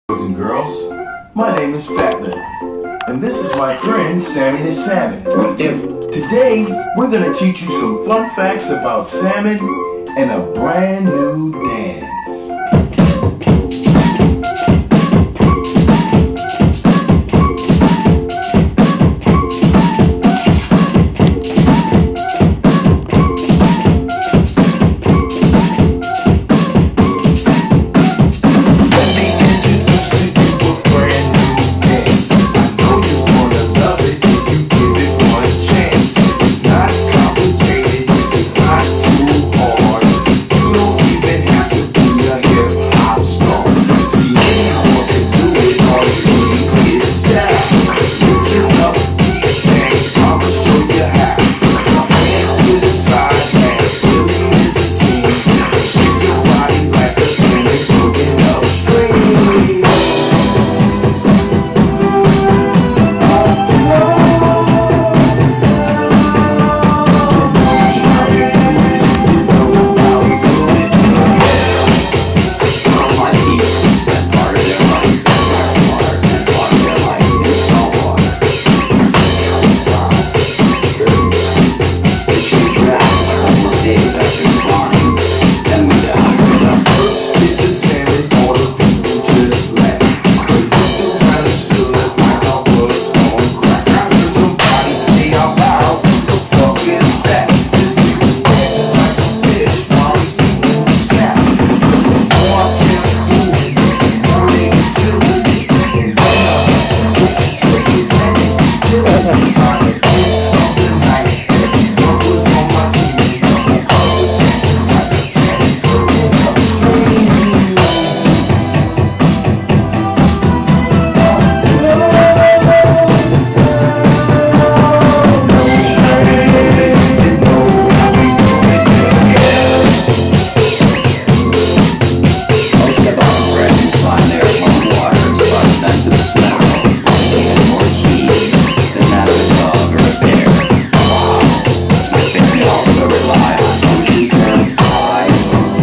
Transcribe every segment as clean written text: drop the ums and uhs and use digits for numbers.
Boys and girls, my name is Fat Lip, and this is my friend Sammy the Salmon. Today, we're going to teach you some fun facts about salmon and a brand new dance.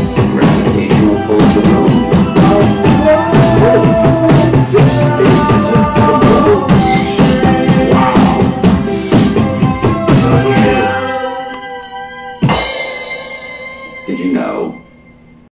Just